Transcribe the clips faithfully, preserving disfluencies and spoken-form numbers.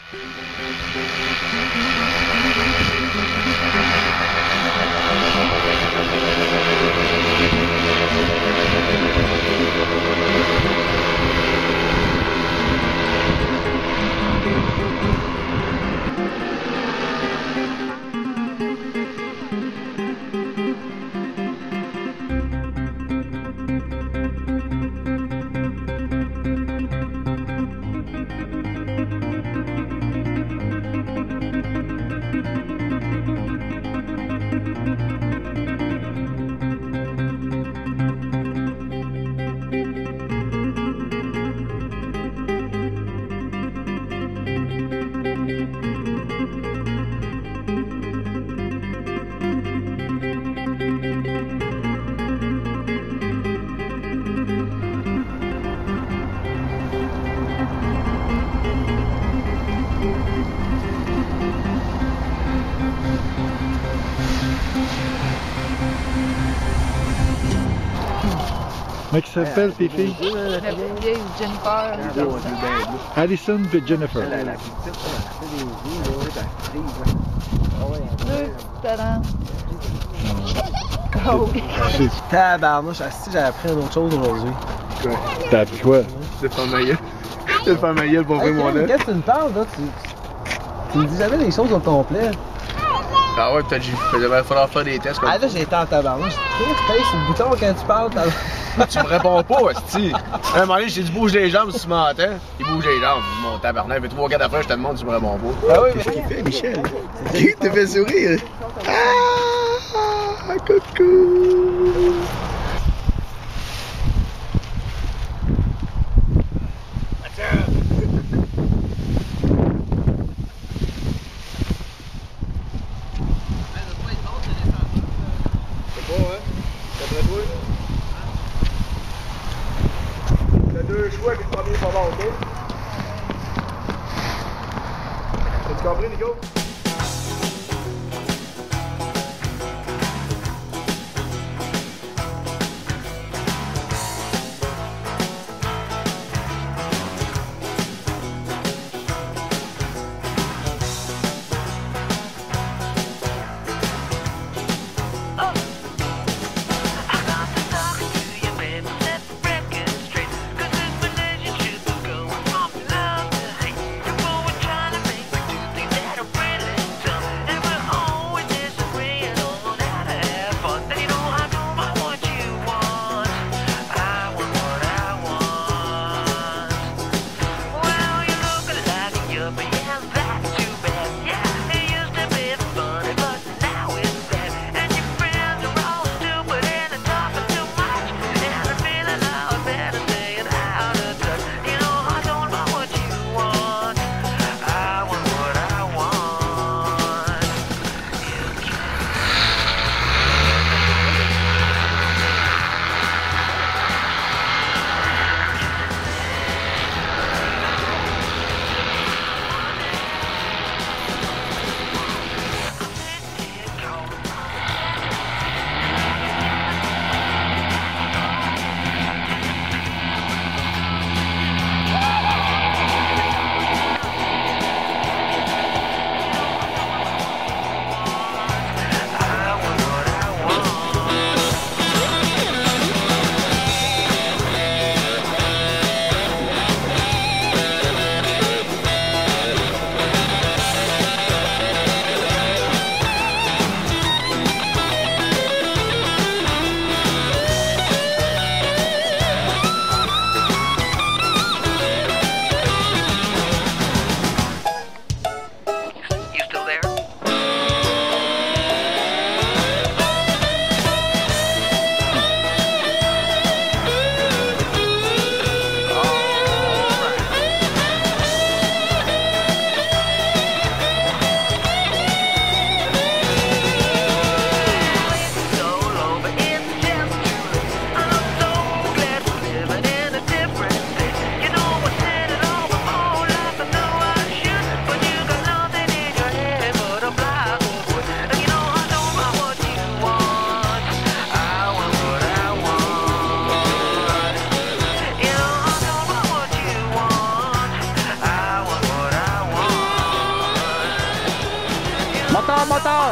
Comment ils s'appellent tes filles? La vieille Jennifer. Alison et Jennifer. Deux talents. Oh. Tabarnouche, si j'avais appris une autre chose aujourd'hui. T'as appris quoi? De faire ma gueule. De faire ma gueule pour ouvrir mon œuf. Qu'est-ce que tu me parles là? Tu, tu me dis jamais les choses au complet. Ah ouais, peut-être qu'il va falloir faire des tests. Comme ah là, j'ai été en tabarnouche. Tu payes sur le bouton quand tu parles. Tu me réponds pas, hostie. À un moment donné, j'ai dit bouge les jambes si tu m'entends. Il bouge les jambes. Mon tabarnak, il fait trois quatre affaires, je te demande, tu me réponds pas. Ah oui, qu'est-ce qu'il fait, Michel? Qui te fait sourire? Ah, coucou! Deux choix puis le premier pas bon, ok? T'as-tu compris, Nico? moteur!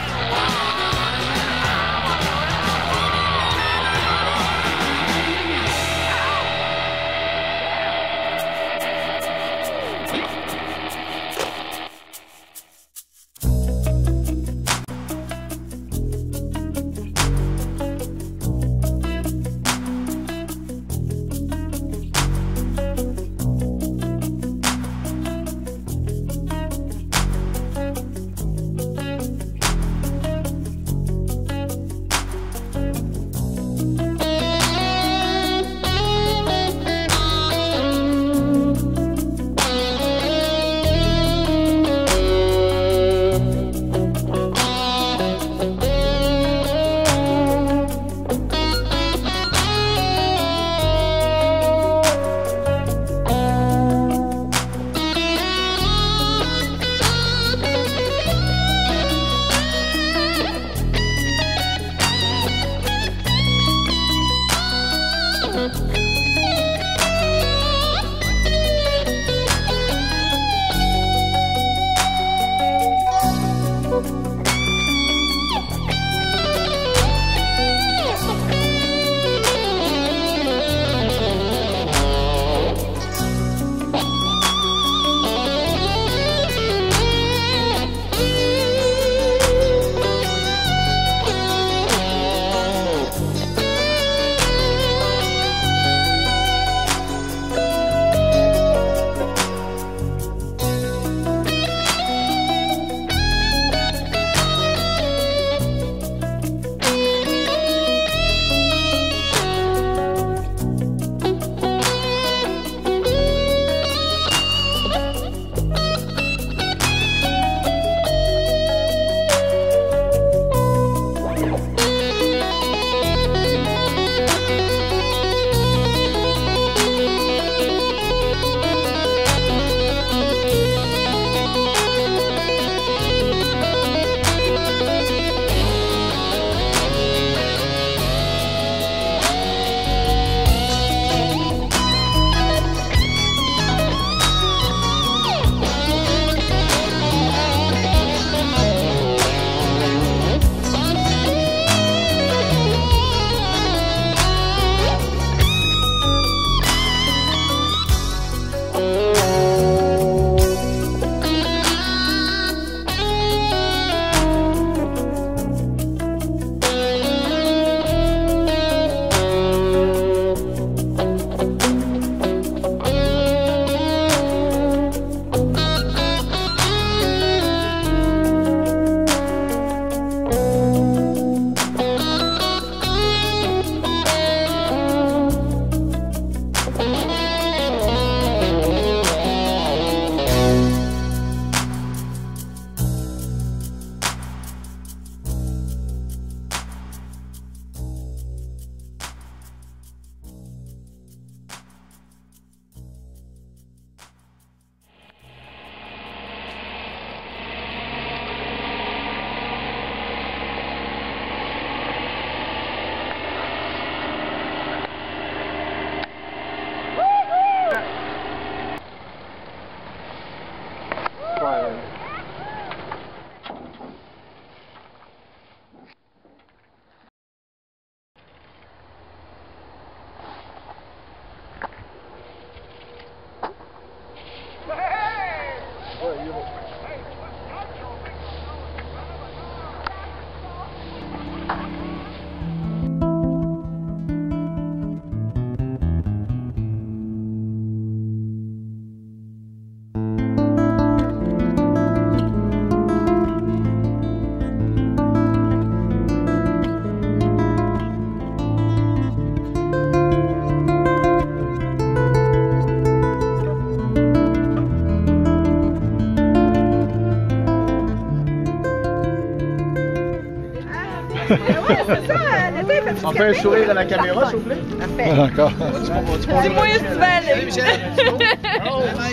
Ouais, c'est ça, l'été, fait On fait un sourire à la caméra, s'il vous plaît? Parfait. Encore. C'est moi, Steven.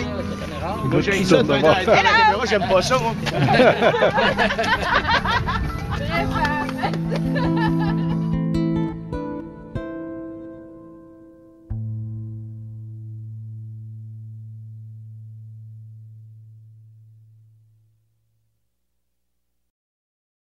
Moi, j'ai ça de faire à la caméra, j'aime pas ça, moi.